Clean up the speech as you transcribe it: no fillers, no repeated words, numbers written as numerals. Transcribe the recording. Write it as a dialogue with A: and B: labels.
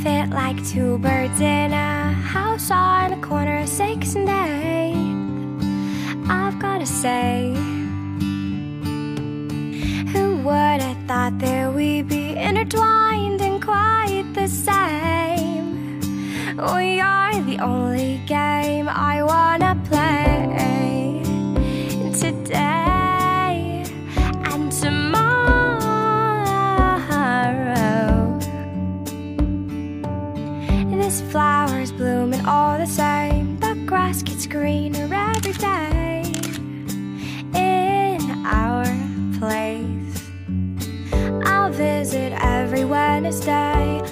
A: fit like two birds in a house on the corner of 6th and 8th. I've gotta say, who would have thought that we'd be intertwined and quite the same? We are the only game I wanna play today and tomorrow. This flower's blooming all the same. The grass gets greener every day in our place. I'll visit every Wednesday.